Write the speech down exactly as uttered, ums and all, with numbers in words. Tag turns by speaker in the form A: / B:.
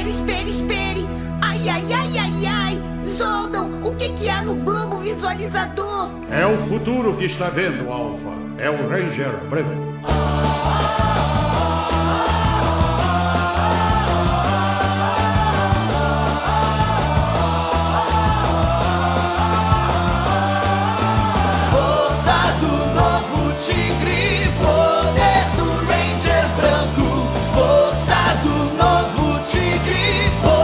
A: espere, espere, espere. Ai, ai, ai, ai, ai. Zoldan, o que que há no globo visualizador?
B: É o futuro que está vendo, Alpha. É o Ranger branco.
C: Tigre, poder do Ranger branco. Força do novo tigre.